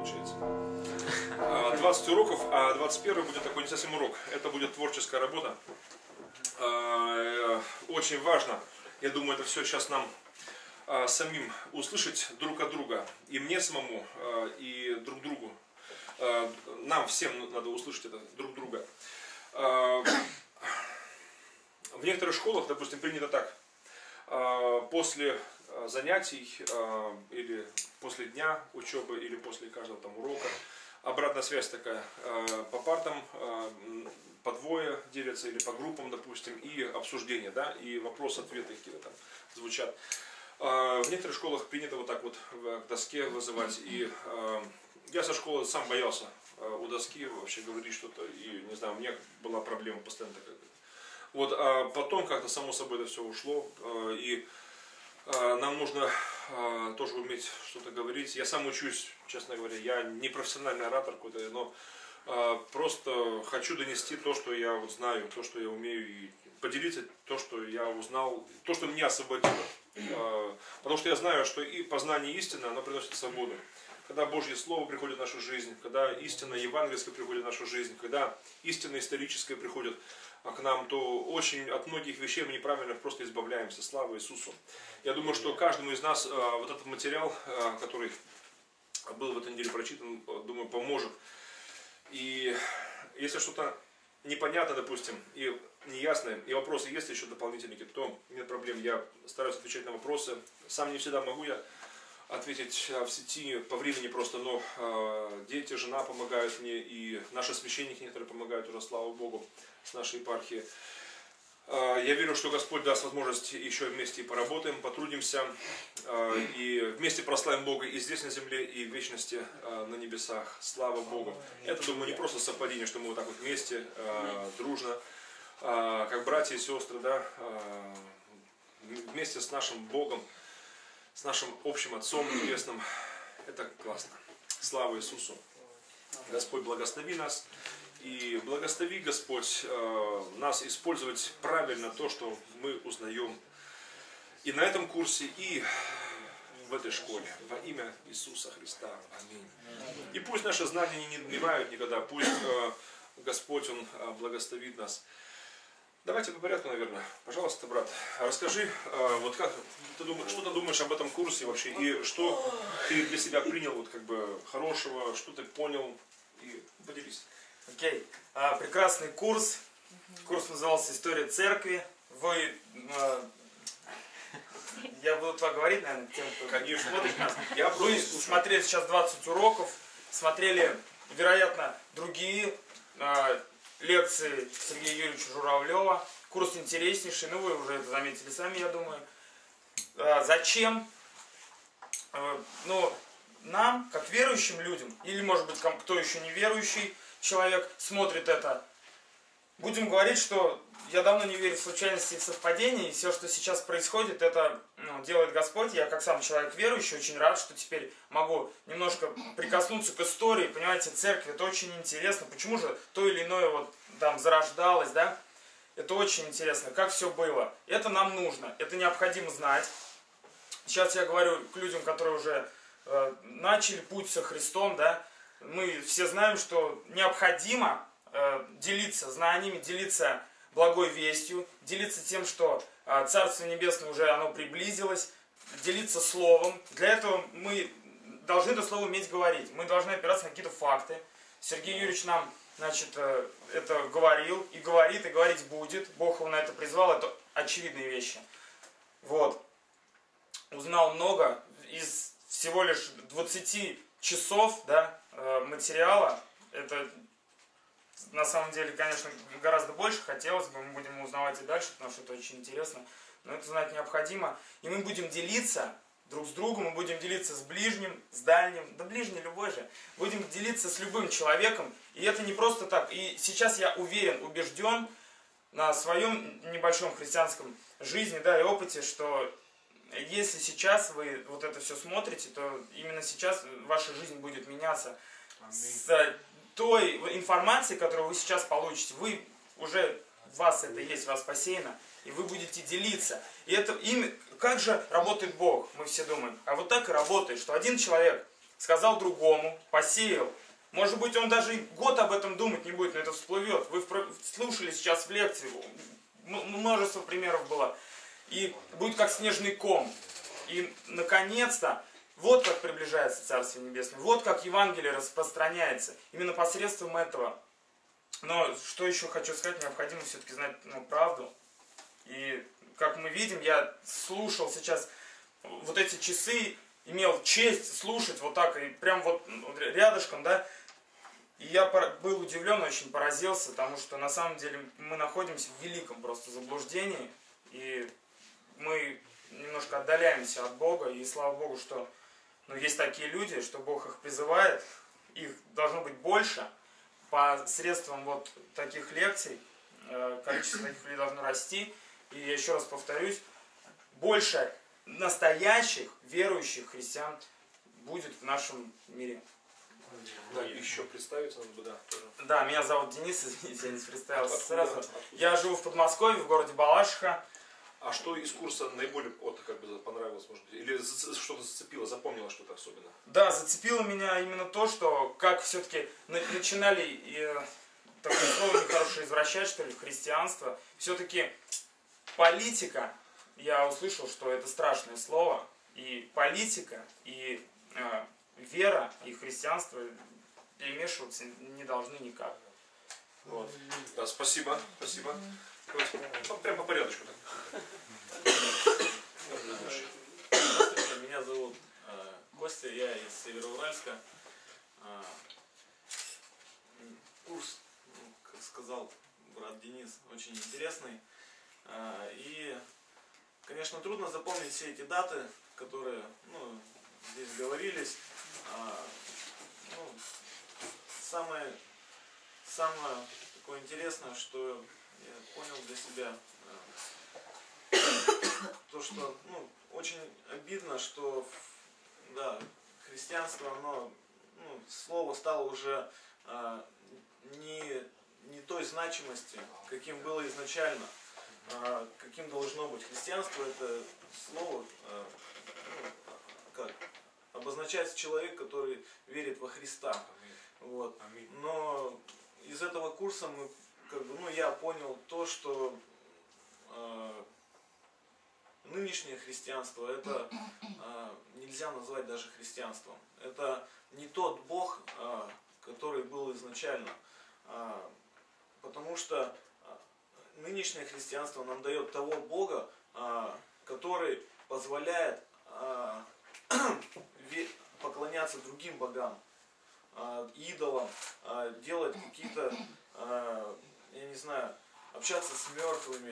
получается. 20 уроков, а 21 будет такой не совсем урок. Это будет творческая работа. Очень важно, я думаю, это все сейчас нам самим услышать друг от друга. И мне самому, и друг другу. Нам всем надо услышать это друг друга. В некоторых школах, допустим, принято так. После занятий или после дня учебы или после каждого там урока обратная связь такая: по партам по двое делятся или по группам, допустим, и обсуждение, да, и вопрос-ответы какие-то там звучат. В некоторых школах принято вот так вот к доске вызывать, и я со школы сам боялся у доски вообще говорить что-то, и не знаю, у меня была проблема постоянно такая. Вот, а потом как-то само собой это все ушло, и нам нужно тоже уметь что-то говорить. Я сам учусь, честно говоря, я не профессиональный оратор какой-то, но просто хочу донести то, что я вот знаю, то, что я умею, и поделиться то, что я узнал, то, что меня освободило. Потому что я знаю, что и познание истины, оно приносит свободу. Когда Божье Слово приходит в нашу жизнь, когда истина евангельская приходит в нашу жизнь, когда истина историческая приходит к нам, то очень от многих вещей мы неправильных просто избавляемся. Слава Иисусу! Я думаю, что каждому из нас вот этот материал, который был в этой неделе прочитан, думаю, поможет. И если что-то непонятно, допустим, и неясное, и вопросы есть еще дополнительные, то нет проблем, я стараюсь отвечать на вопросы. Сам не всегда могу я ответить в сети по времени просто, но дети, жена помогают мне, и наши священники некоторые помогают уже, слава Богу, с нашей епархии. Я верю, что Господь даст возможность еще вместе поработаем, потрудимся, и вместе прославим Бога и здесь на земле, и в вечности на небесах. Слава Богу! Это, думаю, не просто совпадение, что мы вот так вот вместе, дружно, как братья и сестры, да, вместе с нашим Богом, с нашим общим Отцом Небесным. Это классно. Слава Иисусу! Господь, благослови нас. И благослови, Господь, нас использовать правильно то, что мы узнаем и на этом курсе, и в этой школе. Во имя Иисуса Христа. Аминь. И пусть наши знания не надмевают никогда. Пусть Господь, Он благословит нас. Давайте по порядку, наверное. Пожалуйста, брат, расскажи, вот как ты думаешь, что ты думаешь об этом курсе вообще, и что ты для себя принял вот как бы хорошего, что ты понял, и поделись. Окей. Прекрасный курс. Курс назывался «История церкви». Вы, я буду так говорить, наверное, тем, кто Конечно. смотрит нас. Я Вы смотрели сейчас 20 уроков, смотрели, вероятно, другие лекции Сергея Юрьевича Журавлева. Курс интереснейший, ну вы уже это заметили сами, я думаю. Зачем? Ну, нам, как верующим людям, или, может быть, кто еще не верующий человек смотрит это, будем говорить, что я давно не верю в случайности и в совпадения, и все, что сейчас происходит, это делает Господь. Я, как сам человек верующий, очень рад, что теперь могу немножко прикоснуться к истории, понимаете, церкви, это очень интересно, почему же то или иное вот там зарождалось, да, это очень интересно, как все было, это нам нужно, это необходимо знать. Сейчас я говорю к людям, которые уже начали путь со Христом, да, мы все знаем, что необходимо делиться знаниями, делиться благой вестью, делиться тем, что Царство Небесное уже оно приблизилось, делиться Словом. Для этого мы должны это Слово уметь говорить, мы должны опираться на какие-то факты. Сергей Юрьевич нам, значит, это говорил, и говорит, и говорить будет. Бог его на это призвал, это очевидные вещи. Вот. Узнал много из всего лишь 20 часов, да, материала. Это на самом деле, конечно, гораздо больше хотелось бы, мы будем узнавать и дальше, потому что это очень интересно, но это знать необходимо. И мы будем делиться друг с другом, мы будем делиться с ближним, с дальним, да ближний любой же, будем делиться с любым человеком, и это не просто так. И сейчас я уверен, убежден на своем небольшом христианском жизни, да, и опыте, что если сейчас вы вот это все смотрите, то именно сейчас ваша жизнь будет меняться. С той информацией, которую вы сейчас получите, вы уже, в вас это есть, в вас посеяно, и вы будете делиться. И это как же работает Бог, мы все думаем. А вот так и работает, что один человек сказал другому, посеял. Может быть, он даже и год об этом думать не будет, но это всплывет. Вы слушали сейчас в лекции, множество примеров было. И будет как снежный ком. И, наконец-то, вот как приближается Царствие Небесное, вот как Евангелие распространяется. Именно посредством этого. Но что еще хочу сказать, необходимо все-таки знать правду. И, как мы видим, я слушал сейчас вот эти часы, имел честь слушать вот так, и прям вот рядышком, да. И я был удивлен, очень поразился, потому что на самом деле мы находимся в великом просто заблуждении. И мы немножко отдаляемся от Бога, и слава Богу, что есть такие люди, что Бог их призывает, их должно быть больше. Посредством вот таких лекций количество таких людей должно расти. И я еще раз повторюсь, больше настоящих верующих христиан будет в нашем мире. Да, еще представиться надо бы, да. Тоже. Да, меня зовут Денис, извините, я не представился сразу. Я живу в Подмосковье, в городе Балашиха. А что из курса наиболее понравилось, может быть? Или что-то зацепило, запомнило что-то особенно? Да, зацепило меня именно то, что как все-таки начинали такое слово нехорошее извращать, что ли, в христианство. Все-таки политика, я услышал, что это страшное слово, и политика, и вера, и христианство перемешиваться не должны никак. Вот. Да, спасибо, спасибо. Прям по порядочку так. Здравствуйте, меня зовут Костя, я из Североуральска. Курс, как сказал брат Денис, очень интересный. И, конечно, трудно запомнить все эти даты, которые здесь говорились. Самое такое интересное, что я понял для себя, то, что очень обидно, что христианство, оно, слово стало уже не той значимости, каким было изначально, каким должно быть. Христианство — это слово, обозначает человек, который верит во Христа. Вот. Но из этого курса я понял то, что нынешнее христианство, это нельзя назвать даже христианством. Это не тот Бог, который был изначально. Потому что нынешнее христианство нам дает того Бога, который позволяет поклоняться другим богам, идолам, делать какие-то, я не знаю, общаться с мертвыми.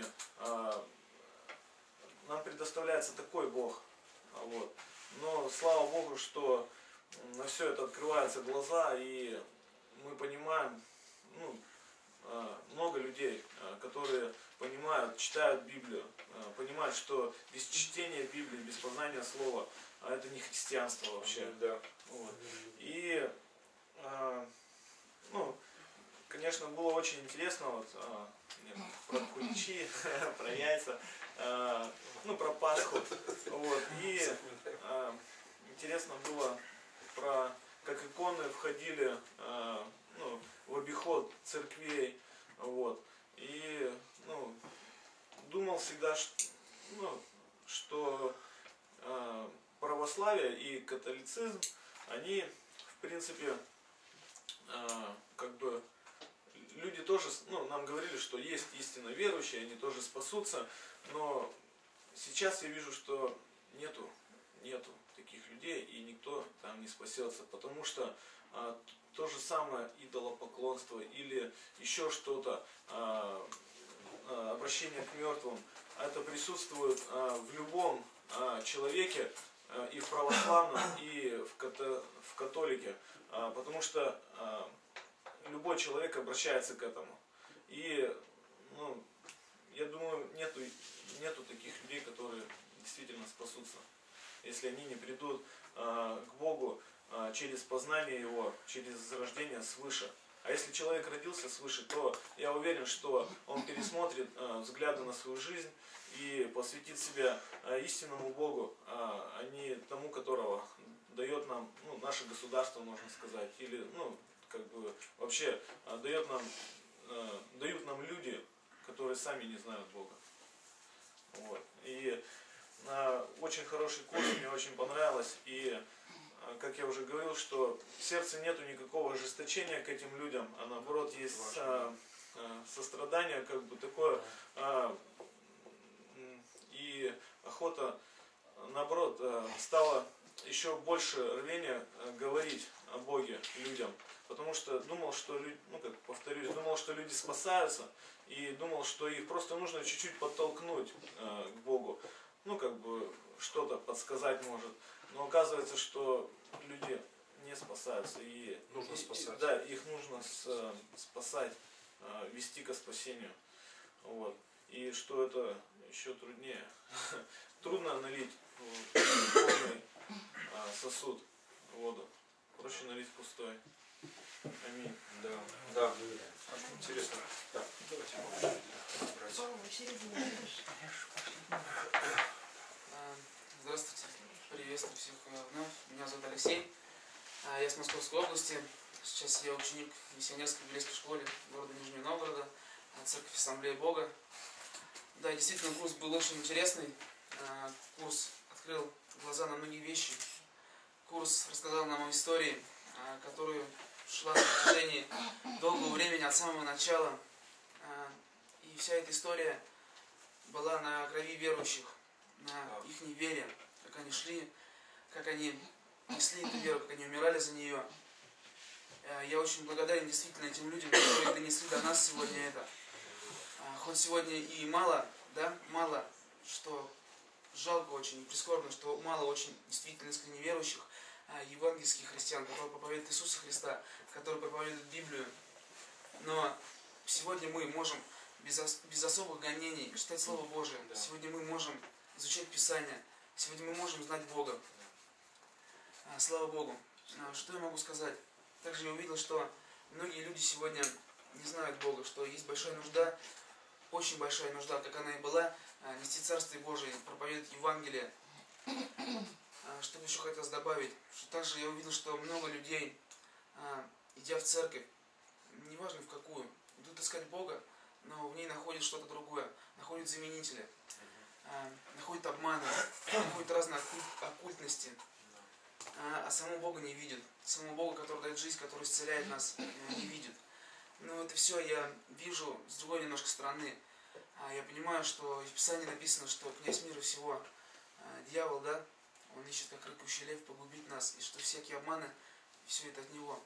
Нам предоставляется такой Бог. Вот. Но слава Богу, что на все это открываются глаза, и мы понимаем, много людей, которые понимают, читают Библию, понимают, что без чтения Библии, без познания слова, это не христианство вообще. Да. Вот. И, конечно, было очень интересно про куличи, про яйца, про Пасху. Вот. И интересно было как иконы входили в обиход церквей. Вот. И думал всегда, что православие и католицизм, они, в принципе, люди тоже, нам говорили, что есть истинно верующие, они тоже спасутся, но сейчас я вижу, что нету таких людей, и никто там не спасется, потому что то же самое идолопоклонство или еще что-то, обращение к мертвым, это присутствует в любом человеке, и в православном, и в католике, потому что любой человек обращается к этому. И я думаю, нету таких людей, которые действительно спасутся, если они не придут к Богу через познание Его, через рождение свыше. А если человек родился свыше, то я уверен, что он пересмотрит взгляды на свою жизнь и посвятит себя истинному Богу, а не тому, которого дает нам, ну, наше государство, можно сказать, или, ну, как бы вообще дают нам люди, которые сами не знают Бога. Вот. И очень хороший курс, мне очень понравилось. И, как я уже говорил, что в сердце нету никакого ожесточения к этим людям, а наоборот есть сострадание, как бы такое, и охота, наоборот, стало еще больше рвения говорить о Боге людям. Потому что думал, что люди, ну как повторюсь, думал, что люди спасаются, и думал, что их просто нужно чуть-чуть подтолкнуть к Богу. Ну как бы что-то подсказать может. Но оказывается, что люди не спасаются. И Нужно спасать. Да, их нужно спасать, вести ко спасению. Вот. И что это еще труднее. Трудно налить в полный сосуд воду. Проще налить пустой. Аминь. Да, да. Очень интересно. Да, давайте брать. Здравствуйте, приветствую всех вновь. Меня зовут Алексей, я с Московской области. Сейчас я ученик в миссионерской библейской школе города Нижнего Новгорода, Церковь Ассамблеи Бога. Да, действительно, курс был очень интересный. Курс открыл глаза на многие вещи. Курс рассказал нам о истории, которую шла на протяжении долгого времени, от самого начала. И вся эта история была на крови верующих, на их вере, как они шли, как они несли эту веру, как они умирали за нее. Я очень благодарен действительно этим людям, которые донесли до нас сегодня это. Хоть сегодня и мало, да, мало, что жалко очень, и прискорбно, что мало очень действительно искренне верующих, евангельских христиан, которые проповедуют Иисуса Христа, которые проповедуют Библию. Но сегодня мы можем без особых гонений читать Слово Божие. Да. Сегодня мы можем изучать Писание. Сегодня мы можем знать Бога. Слава Богу. Что я могу сказать? Также я увидел, что многие люди сегодня не знают Бога, что есть большая нужда, очень большая нужда, как она и была, нести Царствие Божие, проповедовать Евангелие. Что бы еще хотелось добавить? Что также я увидел, что много людей, идя в церковь, неважно в какую, идут искать Бога, но в ней находят что-то другое, находят заменители, находят обманы, находят разные оккультности, а самого Бога не видят. Самого Бога, который дает жизнь, который исцеляет нас, не видят. Но это все я вижу с другой немножко стороны. Я понимаю, что в Писании написано, что князь мира всего, дьявол, да, он ищет как рыкающий лев погубить нас, и что всякие обманы, все это от него.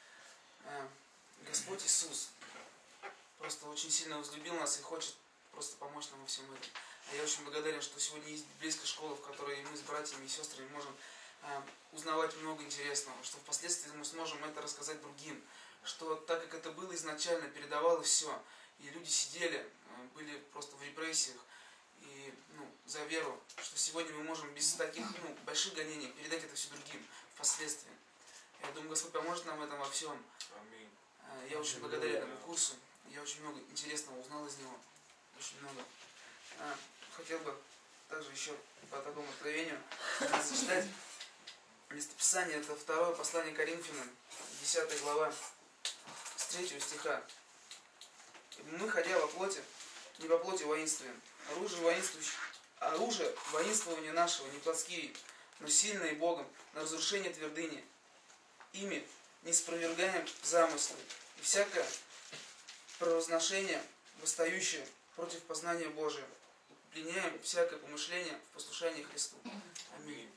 Господь Иисус просто очень сильно возлюбил нас и хочет просто помочь нам во всем этом. Я очень благодарен, что сегодня есть библейская школа, в которой мы с братьями и сестрами можем узнавать много интересного, что впоследствии мы сможем это рассказать другим, что так как это было изначально, передавалось все, и люди сидели, были просто в репрессиях, и за веру, что сегодня мы можем без таких больших гонений передать это все другим впоследствии. Я думаю, Господь поможет нам в этом во всем. Я очень благодарен этому курсу, я очень много интересного узнал из него, очень много. Хотел бы также еще по такому откровению зачитать местописание, это 2 послание Коринфянам, 10 глава, с 3 стиха. Мы, ходя во плоти, не по плоти воинствуем. Оружие воинствования нашего не плотские, но сильные Богом на разрушение твердыни. Ими не спровергаем замыслы и всякое провозношение, восстающее против познания Божия. Пленяем всякое помышление в послушании Христу. Аминь.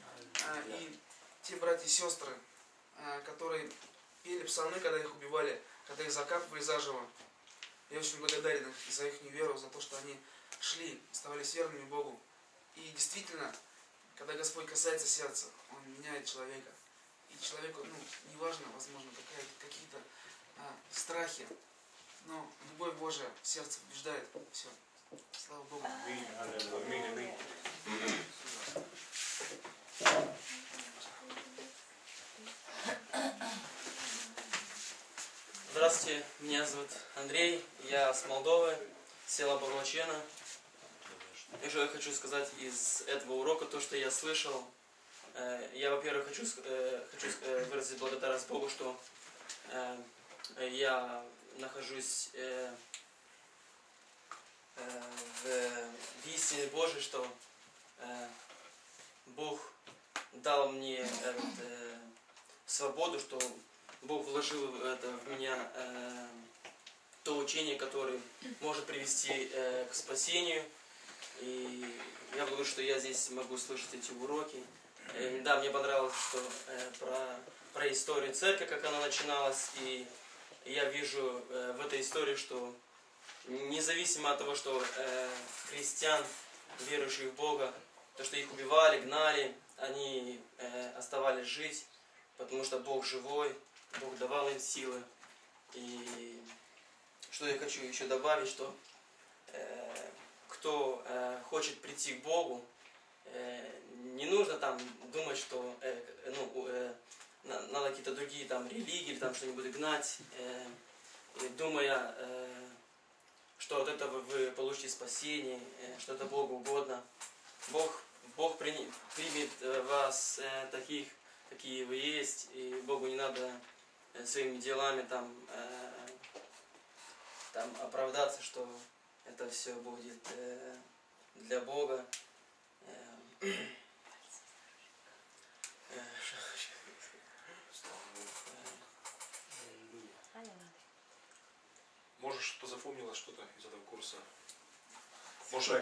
И те братья и сестры, которые пели псалмы, когда их убивали, когда их закапывали заживо, я очень благодарен за их веру, за то, что они шли, оставались верными Богу. И действительно, когда Господь касается сердца, Он меняет человека. И человеку, неважно, возможно, какие-то страхи, но любовь Божия в сердце побеждает все. Слава Богу. Здравствуйте, меня зовут Андрей, я с Молдовы, села Богочлена. И что я хочу сказать из этого урока, то, что я слышал, я, во-первых, хочу выразить благодарность Богу, что я нахожусь в истине Божией, что Бог дал мне свободу, что Бог вложил в меня то учение, которое может привести к спасению. И я благодарю, что я здесь могу слышать эти уроки. Да, мне понравилось, что про историю церкви, как она начиналась. И я вижу в этой истории, что независимо от того, что христиан, верующих в Бога, то, что их убивали, гнали, они оставались жить, потому что Бог живой, Бог давал им силы. И что я хочу еще добавить, что кто хочет прийти к Богу, не нужно там думать, что надо какие-то другие там религии или там что-нибудь гнать, думая, что от этого вы получите спасение, что это Богу угодно. Бог примет вас таких, какие вы есть, и Богу не надо своими делами там оправдаться, что это все будет для Бога. Может, что запомнилось что-то из этого курса? Может,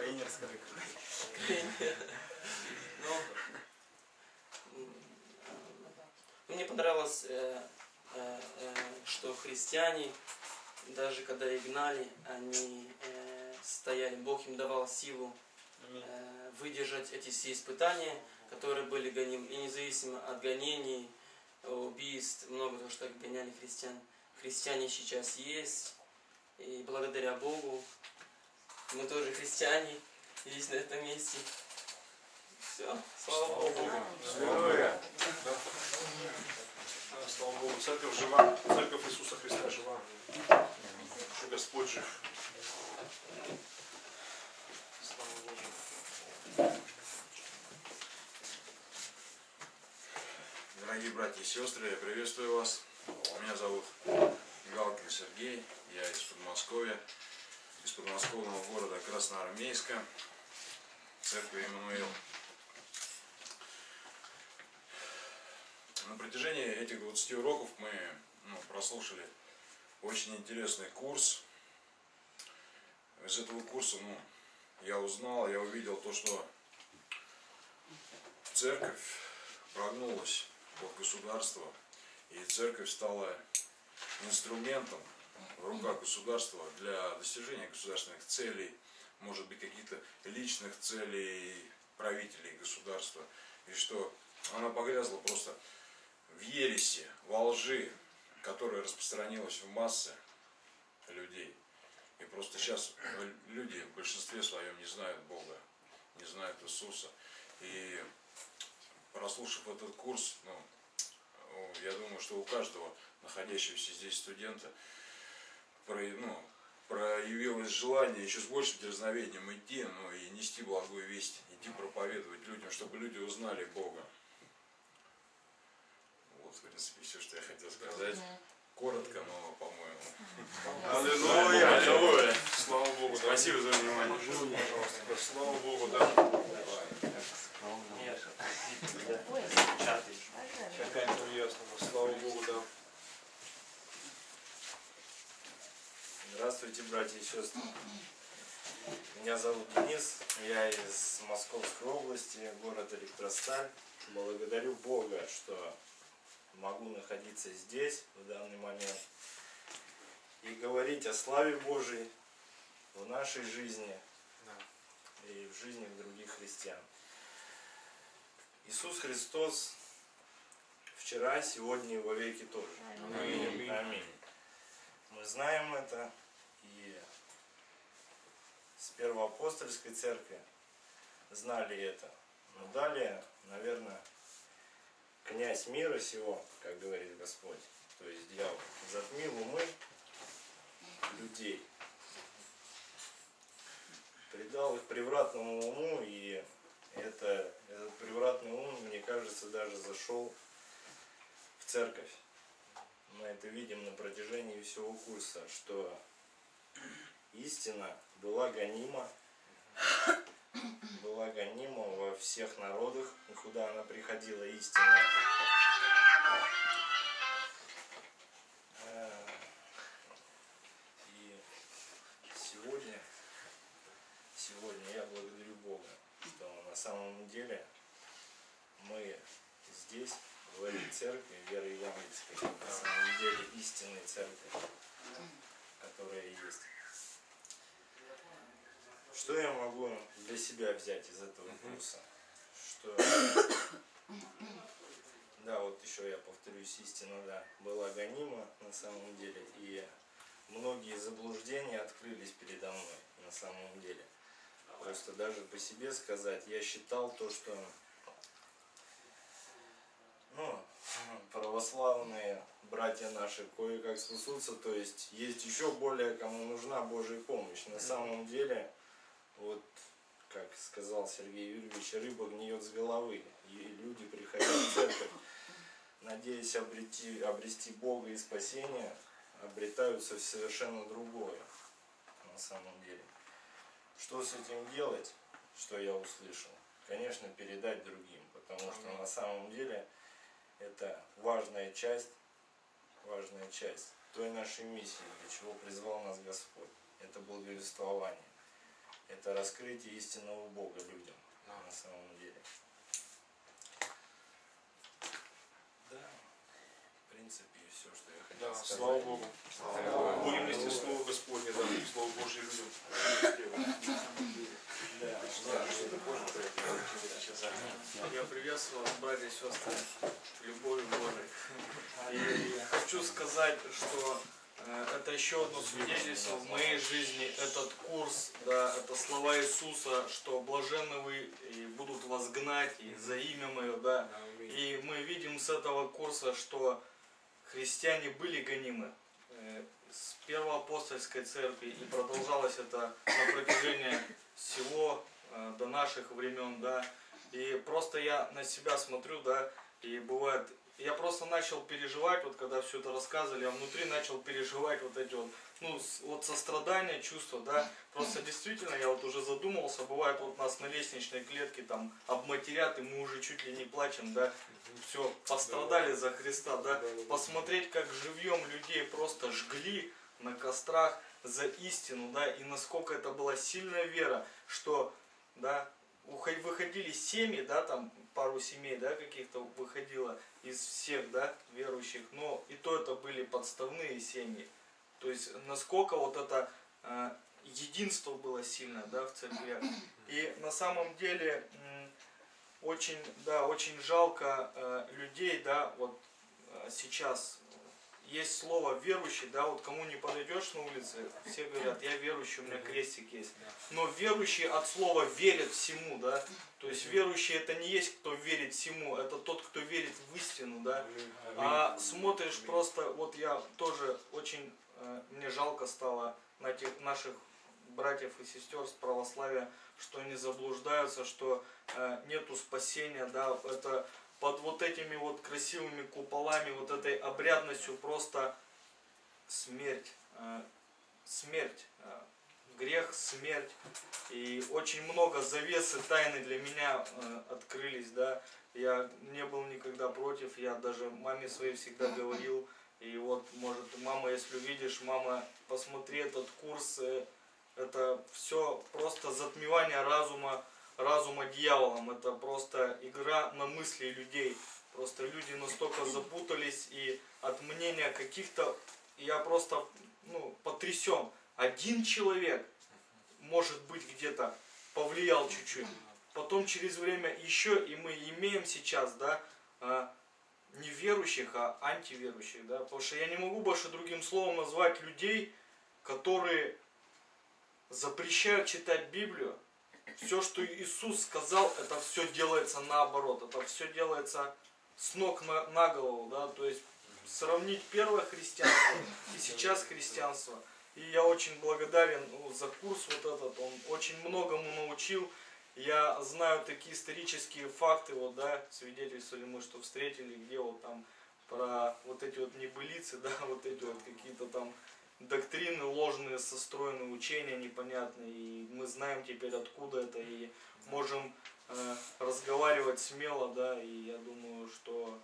мне понравилось, что христиане, даже когда их гнали, они стояли, Бог им давал силу выдержать эти все испытания, которые были гонимы, и независимо от гонений, убийств, много того, что гоняли христиан. Христиане сейчас есть, и благодаря Богу мы тоже христиане, есть на этом месте. Все, слава Богу. Да, слава Богу, церковь жива, церковь Иисуса Христа жива, что Господь жив. Слава Богу. Дорогие братья и сестры, я приветствую вас. Меня зовут Галкин Сергей, я из Подмосковья, из подмосковного города Красноармейска, церкви Эммануил. На протяжении этих 20 уроков мы прослушали очень интересный курс. Из этого курса я узнал, я увидел то, что церковь прогнулась под государство, и церковь стала инструментом в руках государства для достижения государственных целей, может быть, каких-то личных целей правителей государства, и что она погрязла просто в ереси, во лжи, которая распространилась в массы людей. И просто сейчас люди в большинстве своем не знают Бога, не знают Иисуса. И прослушав этот курс, я думаю, что у каждого находящегося здесь студента проявилось желание еще с большим дерзновением идти, и нести благую весть, идти проповедовать людям, чтобы люди узнали Бога. Вот, в принципе, все, что я хотел сказать. Коротко, но, по-моему. Аллилуйя! Аллилуйя! Слава Богу! Спасибо за внимание. Пожалуйста, слава Богу, да. Ясно, слава Богу, да. Здравствуйте, братья и сестры. Меня зовут Денис, я из Московской области, город Электросталь. Благодарю Бога, что могу находиться здесь в данный момент и говорить о славе Божией в нашей жизни и в жизни других христиан. Иисус Христос вчера, сегодня и во веки тоже. Аминь. Аминь. Мы знаем это, и с Первоапостольской церкви знали это. Но далее, наверное, князь мира сего, как говорит Господь, то есть дьявол, затмил умы людей, придал их превратному уму, и Этот превратный ум, мне кажется, даже зашел в церковь. Мы это видим на протяжении всего курса, что истина была гонима во всех народах, куда она приходила, истина. И сегодня я благодарю Бога, что на самом деле мы здесь, в этой церкви, веры евангельской, на самом деле истинной церкви, которая есть. Что я могу для себя взять из этого курса? Что, да, вот еще я повторюсь, истина, да, была гонима на самом деле, и многие заблуждения открылись передо мной на самом деле. Просто даже по себе сказать, я считал то, что православные братья наши кое-как спасутся, то есть еще более, кому нужна Божья помощь. На самом деле, вот как сказал Сергей Юрьевич, рыба гниет с головы, и люди, приходя в церковь, надеясь обрести Бога и спасение, обретаются в совершенно другое на самом деле. Что с этим делать, что я услышал? Конечно, передать другим, потому что на самом деле это важная часть той нашей миссии, для чего призвал нас Господь. Это благовествование, это раскрытие истинного Бога людям на самом деле. Да, в принципе, все, что я хотел сказать. Слава Богу. Будем нести Слово Господне, да, Слово Божье людям. Я приветствую вас, братья и сестры, любовью Божией. И хочу сказать, что это еще одно свидетельство в моей жизни, этот курс, да, это слова Иисуса, что блаженны вы и будут вас гнать и за имя Мое, да. И мы видим с этого курса, что христиане были гонимы с первоапостольской церкви, и продолжалось это на протяжении всего до наших времен, да. И просто я на себя смотрю, да, и бывает, я просто начал переживать, вот когда все это рассказывали, я внутри начал переживать вот эти вот, вот сострадание, чувства, да, просто действительно я вот уже задумался, бывает вот нас на лестничной клетке там обматерят, и мы уже чуть ли не плачем, да, все, пострадали за Христа, да, посмотреть, как живьем людей просто жгли на кострах за истину, да, и насколько это была сильная вера, что, да, выходили семьи, да, там пару семей, да, каких-то выходило из всех, да, верующих, но и то это были подставные семьи. То есть насколько вот это единство было сильно, да, в церкви. И на самом деле очень, да, очень жалко людей, да, вот сейчас есть слово верующий, да, вот кому не подойдешь на улице, все говорят, я верующий, у меня крестик есть. Но верующий от слова верит всему, да, то есть верующий это не есть кто верит всему, это тот, кто верит в истину, да. А смотришь просто, вот я тоже очень, мне жалко стало на тех наших братьев и сестер с православия, что они заблуждаются, что нету спасения, да, это под вот этими вот красивыми куполами, вот этой обрядностью просто смерть, грех, смерть. И очень много завесы тайны для меня открылись, да. Я не был никогда против, я даже маме своей всегда говорил. И вот, может, мама, если увидишь, мама, посмотри этот курс, это все просто затмевание разума дьяволом, это просто игра на мысли людей. Просто люди настолько запутались, и от мнения каких-то, я просто потрясен. Один человек, может быть, где-то повлиял чуть-чуть. Потом через время еще, и мы имеем сейчас, да, не верующих, а антиверующих, да, потому что я не могу больше другим словом назвать людей, которые запрещают читать Библию. Все, что Иисус сказал, это все делается наоборот, это все делается с ног на голову, да, то есть сравнить первое христианство и сейчас христианство. И я очень благодарен за курс вот этот, он очень многому научил, Я знаю такие исторические факты, вот, да, свидетельствовали мы, что встретили, где вот там про вот эти вот небылицы, да, вот эти вот какие-то там доктрины ложные, состроенные учения непонятные, и мы знаем теперь откуда это, и можем разговаривать смело, да, и я думаю, что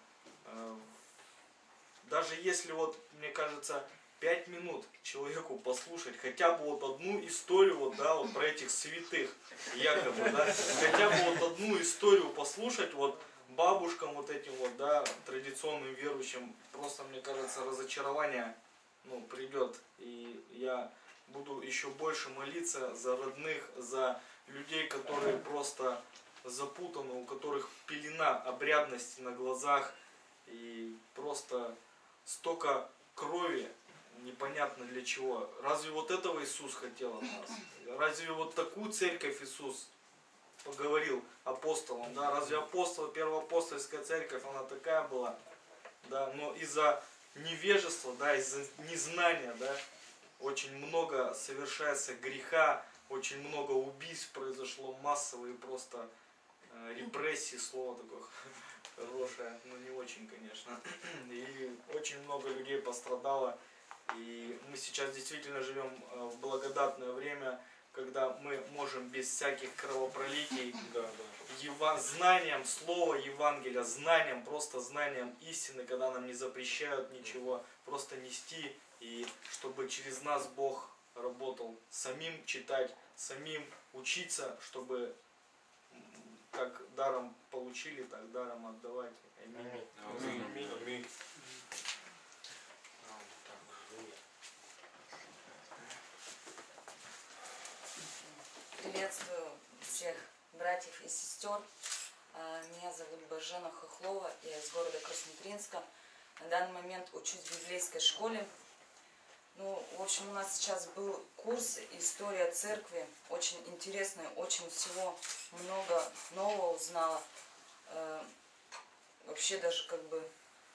даже если вот, мне кажется, 5 минут человеку послушать хотя бы вот одну историю, вот, да, вот про этих святых, якобы, да, хотя бы вот одну историю послушать, вот, бабушкам вот этим вот, да, традиционным верующим, просто, мне кажется, разочарование, ну, придет, и я буду еще больше молиться за родных, за людей, которые просто запутаны, у которых пелена обрядности на глазах, и просто столько крови, непонятно для чего. Разве вот этого Иисус хотел от нас? Разве вот такую церковь Иисус поговорил апостолам? Да? Разве апостол, первоапостольская церковь, она такая была? Да? Но из-за невежества, да, из-за незнания, да, очень много совершается греха, очень много убийств произошло, массовые просто репрессии, слово такое хорошее, но не очень, конечно. И очень много людей пострадало. И мы сейчас действительно живем в благодатное время, когда мы можем без всяких кровопролитий, знанием слова Евангелия, знанием, просто знанием истины, когда нам не запрещают ничего, просто нести, и чтобы через нас Бог работал, самим читать, самим учиться, чтобы как даром получили, так даром отдавать. Аминь. Аминь. Аминь. Приветствую всех братьев и сестер. Меня зовут Бажена Хохлова, я из города Краснотуринска. На данный момент учусь в библейской школе. Ну, в общем, у нас сейчас был курс «История церкви». Очень интересный, очень всего много нового узнала. Вообще даже как бы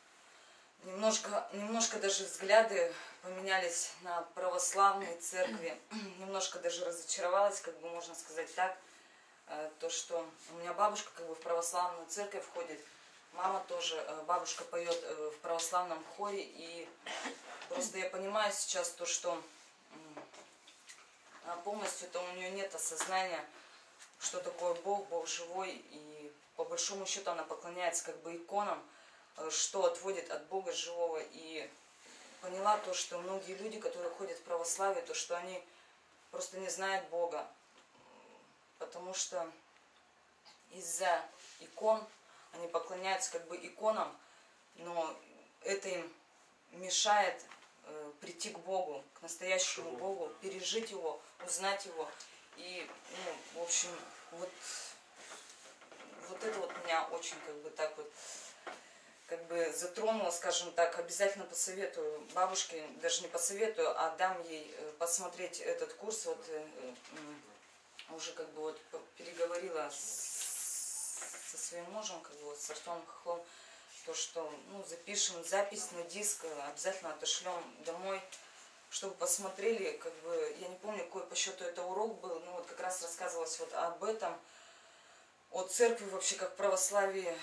немножко даже взгляды поменялись на православные церкви. Немножко даже разочаровалась, как бы можно сказать так. То, что у меня бабушка как бы в православную церковь входит. Мама тоже, бабушка поет в православном хоре. И просто я понимаю сейчас то, что полностью-то у нее нет осознания, что такое Бог, Бог живой. И по большому счету она поклоняется как бы иконам, что отводит от Бога живого. И поняла то, что многие люди, которые ходят в православие, то, что они просто не знают Бога. Потому что из-за икон они поклоняются как бы иконам, но это им мешает прийти к Богу, к настоящему Богу, пережить Его, узнать Его. И, ну, в общем, вот это вот меня очень как бы так вот как бы затронуло, скажем так. Обязательно посоветую бабушке, даже не посоветую, а дам ей посмотреть этот курс. Вот уже как бы вот переговорила со своим мужем, как бы вот с Артемом Хохлом, то, что ну, запишем запись на диск, обязательно отошлем домой, чтобы посмотрели, как бы, я не помню, какой по счету это урок был, но вот как раз рассказывалось вот об этом, о церкви вообще, как православие,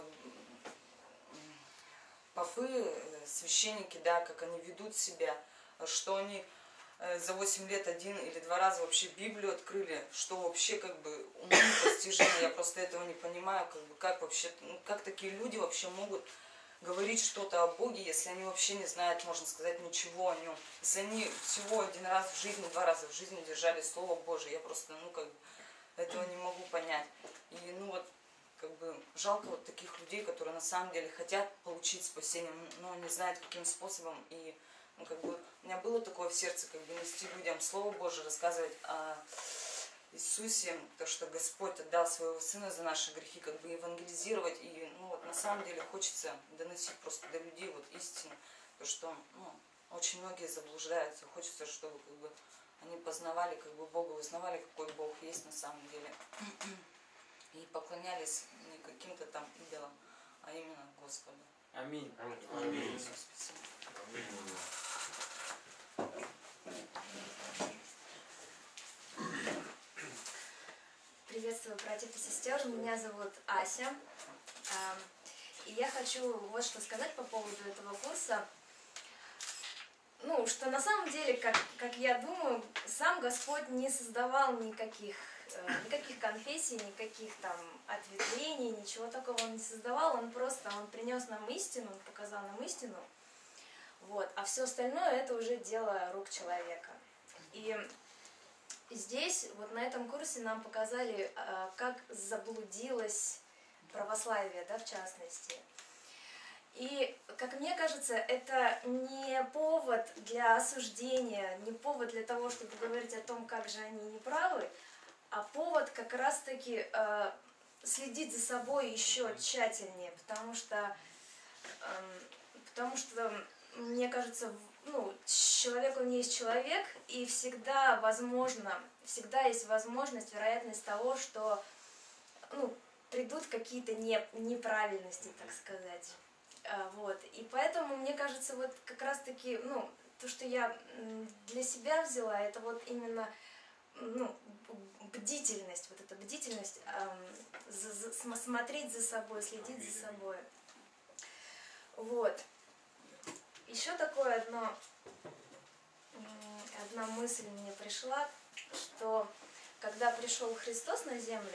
попы, священники, да, как они ведут себя, что они за 8 лет 1 или 2 раза вообще Библию открыли, что вообще как бы уму непостижимо, я просто этого не понимаю, как бы как вообще, ну, как такие люди вообще могут говорить что-то о Боге, если они вообще не знают, можно сказать, ничего о нем. Если они всего 1 раз в жизни, 2 раза в жизни держали Слово Божие, я просто, ну, как бы, этого не могу понять. И, ну, вот, как бы, жалко вот таких людей, которые на самом деле хотят получить спасение, но не знают, каким способом. И, ну, как бы, у меня было такое в сердце, как бы, нести людям Слово Божие, рассказывать о Иисусе, то, что Господь отдал своего Сына за наши грехи, как бы евангелизировать. И, ну, вот, на самом деле хочется доносить просто до людей вот истину, то, что, ну, очень многие заблуждаются. Хочется, чтобы, как бы, они познавали, как бы, Бога, узнавали, какой Бог есть на самом деле. И поклонялись не каким-то там идолам, а именно Господу. Аминь. Аминь. Приветствую Приветствую братьев и сестер, меня зовут Ася. И я хочу вот что сказать по поводу этого курса. Ну, что на самом деле, как я думаю, сам Господь не создавал никаких конфессий, никаких там ответвлений, ничего такого Он не создавал. Он принес нам истину, Он показал нам истину. Вот. А все остальное это уже дело рук человека. И здесь, вот на этом курсе нам показали, как заблудилось православие, да, в частности. И, как мне кажется, это не повод для осуждения, не повод для того, чтобы говорить о том, как же они неправы, а повод как раз-таки следить за собой еще тщательнее, потому что мне кажется, ну, человек, он есть человек, и всегда есть возможность, вероятность того, что, ну, придут какие-то неправильности, так сказать. Вот. И поэтому, мне кажется, вот как раз-таки, ну, то, что я для себя взяла, это вот именно, ну, бдительность, вот эта бдительность, смотреть за собой, следить за собой. Вот. Еще такое одна мысль мне пришла, что когда пришел Христос на землю,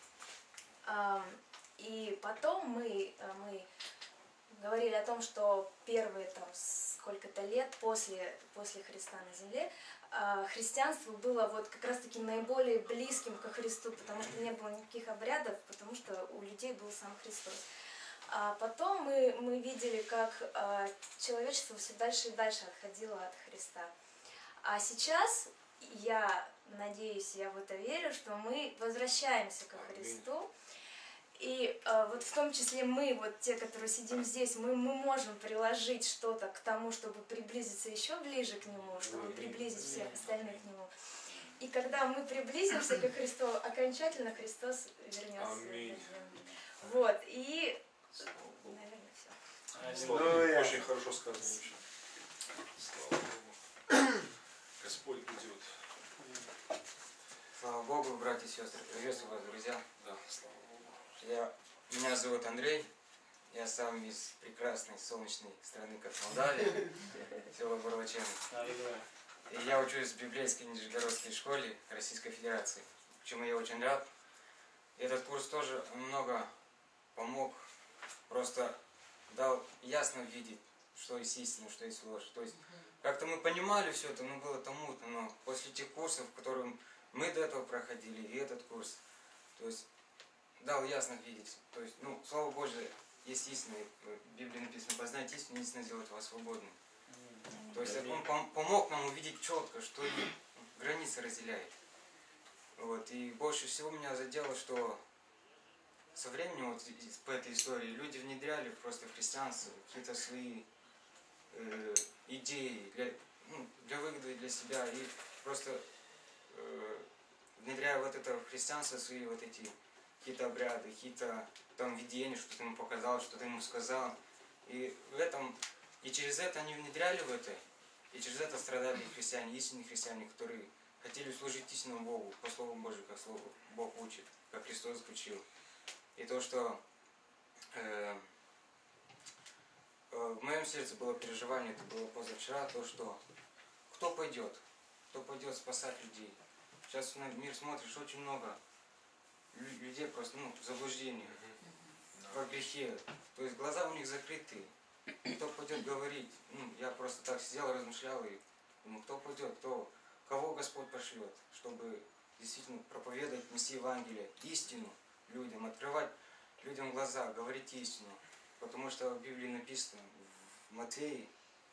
и потом мы говорили о том, что первые там сколько-то лет после Христа на земле христианство было вот как раз-таки наиболее близким ко Христу, потому что не было никаких обрядов, потому что у людей был сам Христос. А потом мы видели, как человечество все дальше и дальше отходило от Христа. А сейчас, я надеюсь, я в это верю, что мы возвращаемся ко Христу. И вот в том числе мы, вот те, которые сидим здесь, мы можем приложить что-то к тому, чтобы приблизиться еще ближе к Нему, чтобы приблизить всех остальных к Нему. И когда мы приблизимся ко Христу, окончательно Христос вернется на землю. Вот, и, наверное, все. Слава, очень хорошо сказано вообще. Слава Богу. Господь придет. Слава Богу, братья и сестры, приветствую вас, друзья. Да, слава Богу. Меня зовут Андрей, я сам из прекрасной солнечной страны, как Молдавия, село Бурлачено. И я учусь в библейской нижегородской школе Российской Федерации, чему я очень рад. Этот курс тоже много помог, просто дал ясно видеть, что есть истина, что есть ложь. То есть как-то мы понимали все это, но было тому-то, но после тех курсов, которые мы до этого проходили, и этот курс, то есть дал ясно видеть. То есть, ну, Слово Божие есть истина. В Библии написано: познать истину, истина сделает вас свободным. То есть он помог нам увидеть четко, что границы разделяет. Вот. И больше всего меня задело, что со временем вот по этой истории люди внедряли просто в христианство какие-то свои идеи для выгоды для себя. И просто внедряя вот это в христианство свои вот эти какие-то обряды, какие-то там видения, что ты ему показал, что ты ему сказал. И через это они внедряли в это, и через это страдали христиане, истинные христиане, которые хотели служить истинному Богу, по Слову Божию, как Слово Бог учит, как Христос учил. И то, что в моем сердце было переживание, это было позавчера, то, что кто пойдет спасать людей. Сейчас на мир смотришь, очень много людей просто, в заблуждении, во грехе. То есть глаза у них закрыты. Кто пойдет говорить? Я просто так сидел, размышлял и думаю, кто пойдет, кого Господь пошлет, чтобы действительно проповедовать, нести Евангелие, истину людям, открывать людям глаза, говорить истину. Потому что в Библии написано, в Матфеи,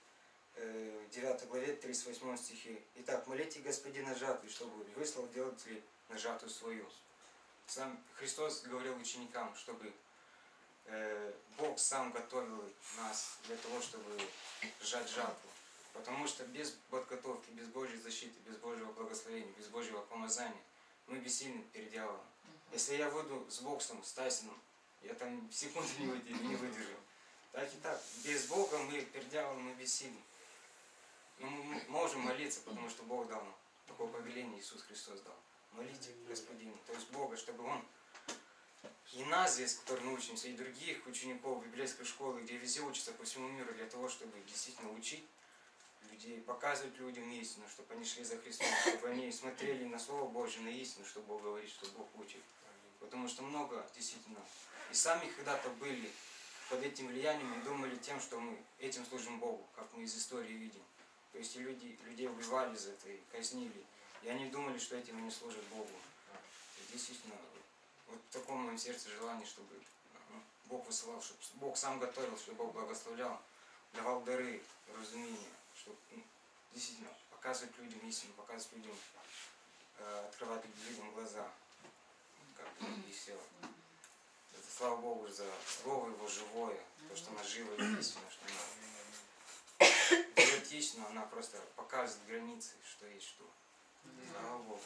9 главе, 38 стихе: «Итак, молите Господина жатвы, чтобы выслал делателей на жатву свою». Сам Христос говорил ученикам, чтобы Бог сам готовил нас для того, чтобы сжать жатву. Потому что без подготовки, без Божьей защиты, без Божьего благословения, без Божьего помазания мы бессильны перед дьяволом. Если я выйду с боксом, с Тайсоном, я там секунду не выдержу. Так и так. Без Бога мы перед дьяволом мы бессильны. Но мы можем молиться, потому что Бог дал нам такое повеление, Иисус Христос дал. молите Господину, то есть Бога, чтобы Он и нас здесь, которые мы учимся, и других учеников библейской школы, где везде учатся по всему миру, для того, чтобы действительно учить людей, показывать людям истину, чтобы они шли за Христом, чтобы они смотрели на Слово Божье, на истину, что Бог говорит, что Бог учит. Потому что много, действительно, и сами когда-то были под этим влиянием и думали тем, что мы этим служим Богу, как мы из истории видим. То есть и людей убивали за это, и казнили. И они думали, что этим они служат Богу. И действительно, вот в таком моем сердце желание, чтобы Бог высылал, чтобы Бог сам готовил, чтобы Бог благословлял, давал дары, разумения, чтобы действительно показывать людям истину, показывать людям, открывать людям глаза. И все. Слава Богу за Слово Его живое, то, что оно живо и истинно, что оно дает истину, она просто показывает границы, что есть что. Слава Богу.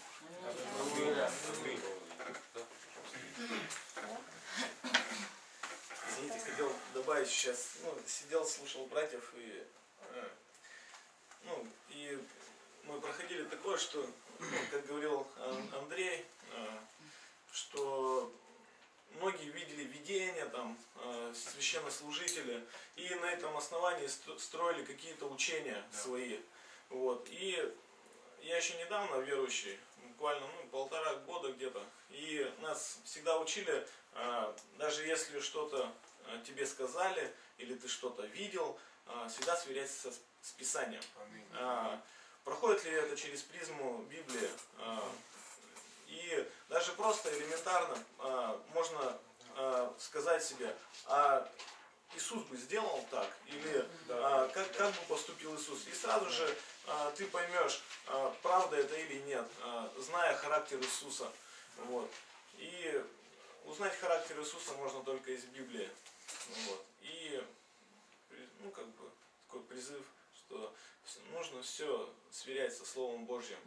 Извините, хотел добавить сейчас, сидел, слушал братьев, и мы проходили такое, что, как говорил Андрей, что многие видели видения, там, священнослужители, и на этом основании строили какие-то учения свои. Вот. И я еще недавно верующий, буквально 1,5 года где-то, и нас всегда учили, даже если что-то тебе сказали, или ты что-то видел, всегда сверяйся с Писанием. Проходит ли это через призму Библии? И даже просто элементарно можно сказать себе, а Иисус бы сделал так, или как бы поступил Иисус. И сразу же ты поймешь, правда это или нет, зная характер Иисуса. Вот. И узнать характер Иисуса можно только из Библии. Вот. И такой призыв, что нужно все сверять со Словом Божьим.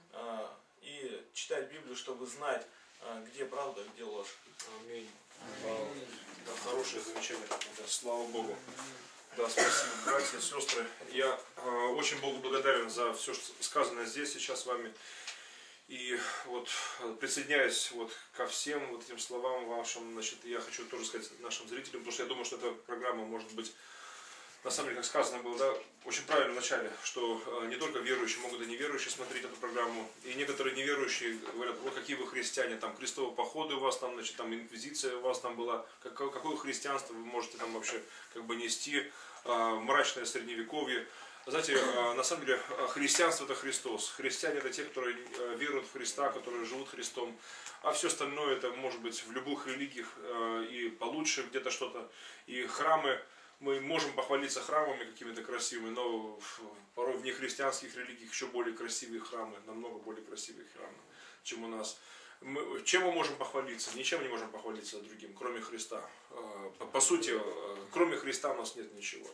И читать Библию, чтобы знать, где правда, где ложь. Аминь. Да, хорошее замечание. Да, слава Богу. Да, спасибо, братья, сестры. Я очень Богу благодарен за все, что сказано здесь сейчас с вами. И вот присоединяюсь ко всем этим словам вашим, значит, я хочу тоже сказать нашим зрителям, потому что я думаю, что эта программа может быть, на самом деле, как сказано было, да, очень правильно в начале, что не только верующие могут и неверующие смотреть эту программу. И некоторые неверующие говорят, вот какие вы христиане, там крестовые походы у вас, там, значит, там инквизиция у вас там была, какое христианство вы можете там вообще как бы нести, мрачное средневековье. Знаете, на самом деле христианство это Христос. Христиане это те, которые веруют в Христа, которые живут Христом. А все остальное это может быть в любых религиях и получше где-то что-то. И храмы, мы можем похвалиться храмами какими-то красивыми, но порой в нехристианских религиях еще более красивые храмы, намного более красивые храмы, чем у нас. Чем мы можем похвалиться? Ничем не можем похвалиться другим, кроме Христа. По сути, кроме Христа у нас нет ничего.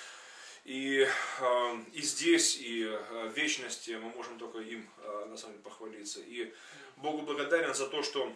И здесь, и в вечности мы можем только им, на самом деле, похвалиться. И Богу благодарен за то, что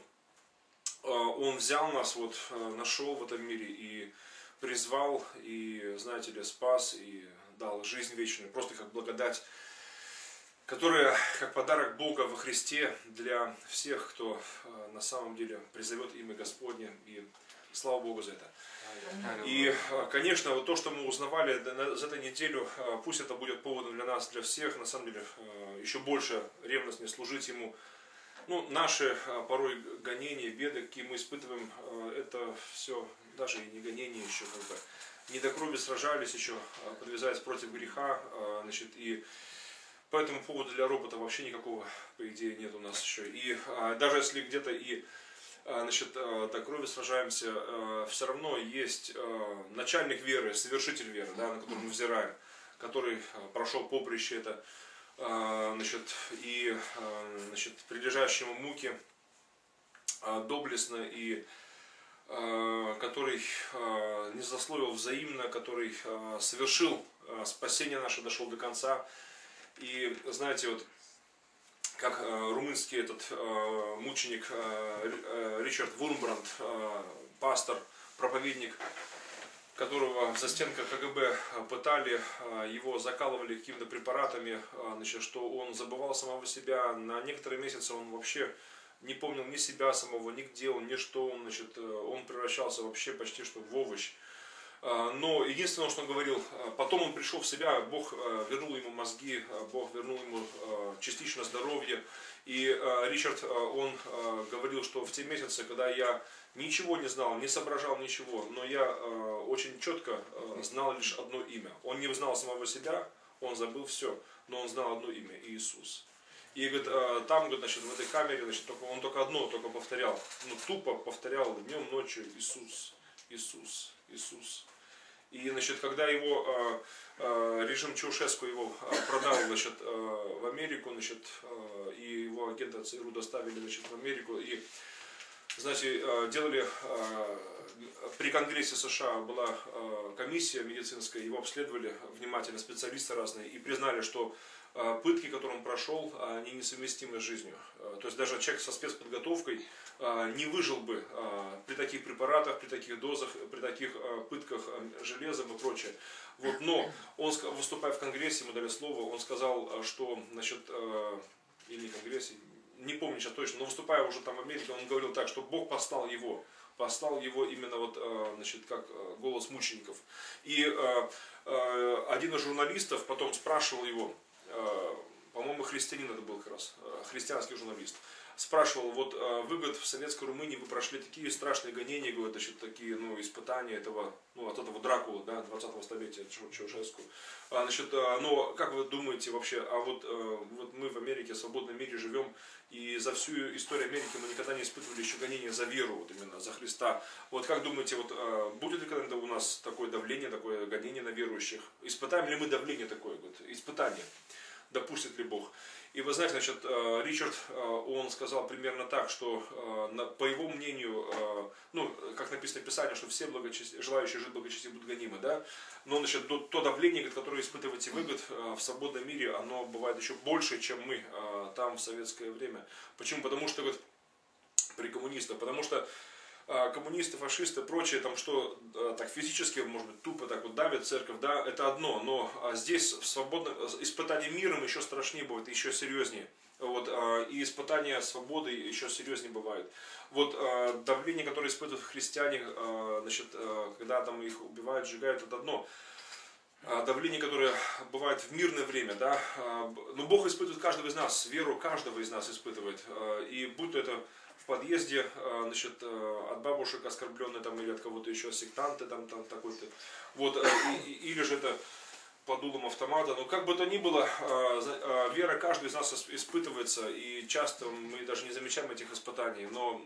Он взял нас, нашел в этом мире и призвал, и, знаете ли, спас, и дал жизнь вечную, просто как благодать, которая как подарок Бога во Христе для всех, кто на самом деле призовет имя Господне, и слава Богу за это. И, конечно, то, что мы узнавали за эту неделю, пусть это будет поводом для нас, для всех, на самом деле, еще больше ревностнее служить Ему. Наши порой гонения, беды, какие мы испытываем, это все, даже и не гонения еще, как бы, не до крови сражались еще, подвязаясь против греха, значит, и по этому поводу для робота вообще никакого, по идее, нет у нас еще. И даже если где-то и до крови сражаемся, все равно есть начальник веры, совершитель веры, да, на котором мы взираем, который прошел поприще это, прилежащие ему муки доблестно, и который не злословил взаимно, который совершил спасение наше, дошел до конца. И знаете, как румынский этот мученик Ричард Вурмбранд, пастор, проповедник, которого в застенках КГБ пытали, его закалывали какими-то препаратами, значит, что он забывал самого себя. На некоторые месяцы он вообще не помнил ни себя самого, ни где он, ни что он, значит, он превращался вообще почти что в овощ. Но единственное, что он говорил, потом он пришел в себя, Бог вернул ему мозги, Бог вернул ему частично здоровье. И Ричард, он говорил, что в те месяцы, когда я ничего не знал, не соображал ничего, но я очень четко знал лишь одно имя. Он не знал самого себя, он забыл все, но он знал одно имя – Иисус. И говорит, там, говорит, значит, в этой камере, значит, он только одно повторял, ну тупо повторял днем, ночью Иисус, Иисус, Иисус. И, значит, когда его режим Чаушеску его продал, значит, в Америку, значит, и его агента ЦРУ доставили, значит, в Америку, и, знаете, делали при Конгрессе США была комиссия медицинская, его обследовали внимательно специалисты разные и признали, что пытки, которые он прошел, они несовместимы с жизнью. То есть даже человек со спецподготовкой не выжил бы при таких препаратах, при таких дозах, при таких пытках железом и прочее. Вот, но он, выступая в Конгрессе, ему дали слово, он сказал, что, значит, или в Конгрессе, не помню сейчас точно, но выступая уже там в Америке, он говорил так, что Бог послал его именно вот, значит, как голос мучеников. И один из журналистов потом спрашивал его, по-моему, христианин это был как раз, христианский журналист, спрашивал, вот вы, говорит, в советской Румынии вы прошли такие страшные гонения, говорит, значит, такие, ну, испытания этого, ну, от этого Дракулы, да, 20-го столетия, Чаушеску. Значит, но как вы думаете вообще, вот мы в Америке, в свободном мире живем, и за всю историю Америки мы никогда не испытывали еще гонения за веру, вот именно, за Христа. Вот как думаете, вот будет ли когда-то у нас такое давление, такое гонение на верующих? Испытаем ли мы давление такое, вот, испытание? Допустит ли Бог? И вы знаете, значит, Ричард, он сказал примерно так, что, по его мнению, ну, как написано в Писании, что все желающие жить благочестиво будут гонимы, да? Но, значит, то давление, которое испытываете вы, в свободном мире, оно бывает еще больше, чем мы там в советское время. Почему? Потому что, говорит, при коммунистах, потому что коммунисты, фашисты, прочее, там что, так физически, может быть, тупо так вот давят церковь, да, это одно, но здесь в свободном, испытание миром еще страшнее бывает, еще серьезнее. Вот, и испытания свободы еще серьезнее бывают. Вот давление, которое испытывают христиане, значит, когда там их убивают, сжигают, это одно. Давление, которое бывает в мирное время, да, но Бог испытывает каждого из нас, веру каждого из нас испытывает, и будь то это в подъезде, значит, от бабушек оскорбленные там, или от кого-то еще, сектанты там такой-то, вот, или же это под дулом автомата, но как бы то ни было, вера каждого из нас испытывается, и часто мы даже не замечаем этих испытаний, но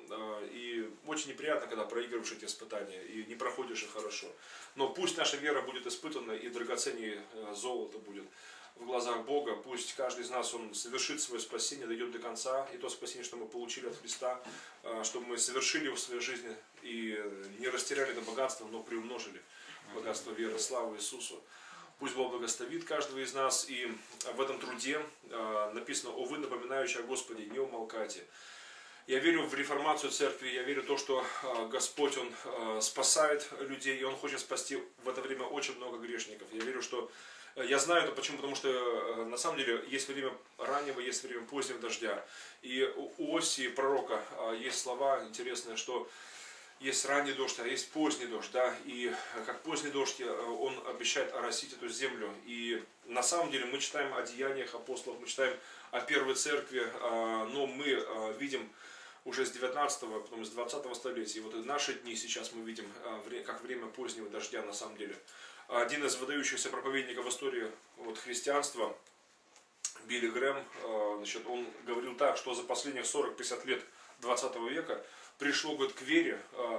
и очень неприятно, когда проигрываешь эти испытания и не проходишь их хорошо. Но пусть наша вера будет испытана, и драгоценнее золото будет в глазах Бога, пусть каждый из нас, он совершит свое спасение, дойдет до конца, и то спасение, что мы получили от Христа, чтобы мы совершили его в своей жизни, и не растеряли это богатство, но приумножили богатство веры, славу Иисусу. Пусть Бог благословит каждого из нас, и в этом труде написано: «О вы, напоминающие о Господе, не умолкайте». Я верю в реформацию церкви, я верю в то, что Господь, Он спасает людей, и Он хочет спасти в это время очень много грешников. Я верю, что... Я знаю это почему, потому что на самом деле есть время раннего, есть время позднего дождя. И у Осии пророка есть слова интересные, что есть ранний дождь, а есть поздний дождь, да, и как поздний дождь, он обещает оросить эту землю. И на самом деле мы читаем о деяниях апостолов, мы читаем о первой церкви, но мы видим уже с 19-го, потом с 20-го столетия, и вот в наши дни сейчас мы видим как время позднего дождя на самом деле. Один из выдающихся проповедников в истории вот, христианства, Билли Грэм, значит, он говорил так, что за последних 40-50 лет 20 века пришло, говорит, к вере,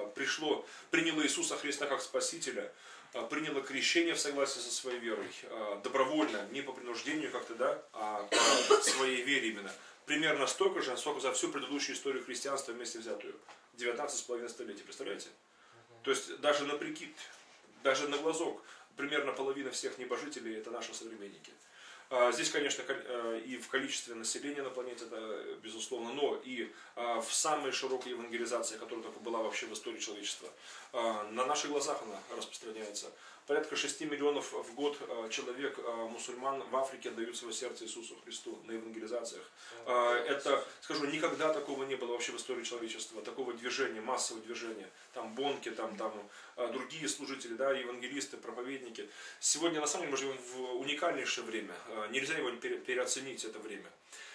приняло Иисуса Христа как Спасителя, приняло крещение в согласии со своей верой, добровольно, не по принуждению как-то, да, а по своей вере именно. Примерно столько же, сколько за всю предыдущую историю христианства вместе взятую. 19,5 столетий, представляете? То есть даже на прикид, даже на глазок, примерно половина всех небожителей это наши современники. Здесь, конечно, и в количестве населения на планете, это безусловно, но и в самой широкой евангелизации, которая только была вообще в истории человечества. На наших глазах она распространяется. Порядка 6 миллионов в год человек, мусульман в Африке отдают свое сердце Иисусу Христу на евангелизациях. Это, скажу, никогда такого не было вообще в истории человечества, такого движения, массового движения. Там Бонки, там другие служители, да, евангелисты, проповедники. Сегодня, на самом деле, мы живем в уникальнейшее время. Нельзя его переоценить, это время.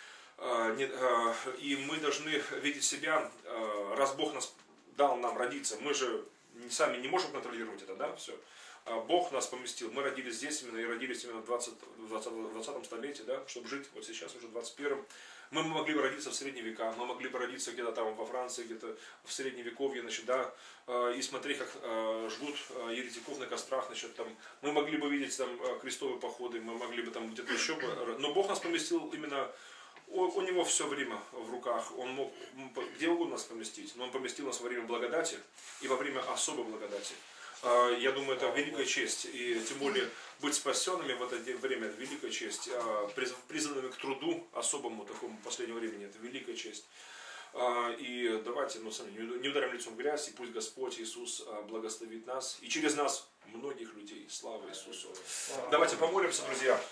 И мы должны видеть себя, раз Бог дал нам родиться, мы же сами не можем контролировать это, да, все. Бог нас поместил, мы родились здесь именно и родились именно в 20 столетии, да, чтобы жить вот сейчас уже в 21-м. Мы могли бы родиться в средние века, мы могли бы родиться где-то там во Франции, где-то в средневековье, значит, да, и смотри, как жгут еретиков на кострах, значит, там, мы могли бы видеть там крестовые походы, мы могли бы там где-то еще, но Бог нас поместил именно, у него все время в руках, он мог где угодно нас поместить, но он поместил нас во время благодати и во время особой благодати. Я думаю, это великая честь, и тем более быть спасенными в это время, это великая честь, призванными к труду особому, такому в последнее времени, это великая честь. И давайте, сами не ударим лицом в грязь, и пусть Господь Иисус благословит нас, и через нас многих людей. Слава Иисусу! Давайте помолимся, друзья.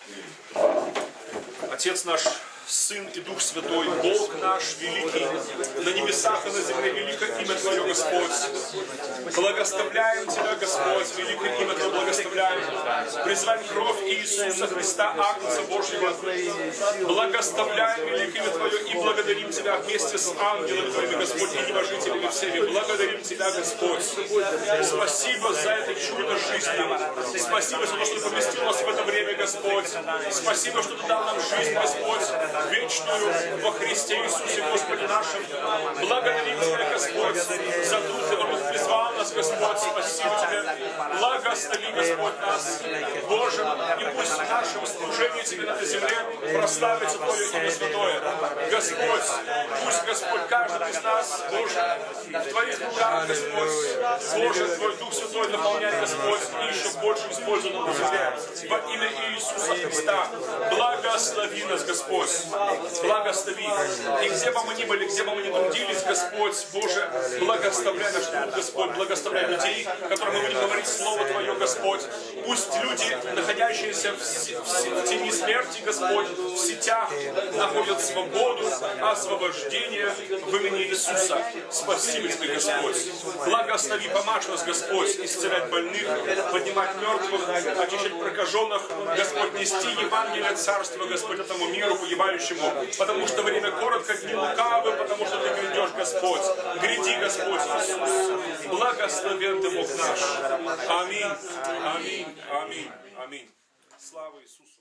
Отец наш, Сын и Дух Святой, Бог наш великий, на небесах и на земле великое имя Твое, Господь. Благословляем Тебя, Господь, великое имя Твое благословляем. Призываем кровь Иисуса Христа, Агнца Божьего. Благословляем великое имя Твое и благодарим Тебя вместе с ангелами Твоими, Господь, и небожителями всеми. Благодарим Тебя, Господь. Спасибо за это чудо жизни. Спасибо за то, что Ты поместил нас в это время, Господь. Спасибо, что Ты дал нам жизнь, Господь, вечную во Христе Иисусе, Господе нашим. Благодарим Тебя, Господь, за труд, который Ты призвал нас, Господь. Спасибо Тебе. Благослови, Господь, нас, Боже, и пусть в нашем служении Тебе на этой земле прославится Твое имя святое. Господь, пусть, Господь, каждый из нас, Боже, в Твоих руках, Господь, Боже, Твой Дух Святой наполняет, Господь, и еще больше использует на земле. Во имя Иисуса Христа благослови нас, Господь. Благослови. И где бы мы ни были, где бы мы ни трудились, Господь, Боже, благословляй наш труд, Господь, благословляй людей, которым мы будем говорить Слово Твое, Господь. Пусть люди, находящиеся в тени смерти, Господь, в сетях, находят свободу, освобождение в имени Иисуса. Спасибо Тебе, Господь. Благослови, помажь нас, Господь, исцелять больных, поднимать мертвых, очищать прокаженных, Господь, нести Евангелие Царства, Господь, этому миру погибающему, потому что время коротко, дни лукавы, потому что Ты грядешь, Господь. Гряди, Господь Иисус. Благословен Ты, Бог наш. Аминь. Аминь. Аминь. Аминь. Слава Иисусу.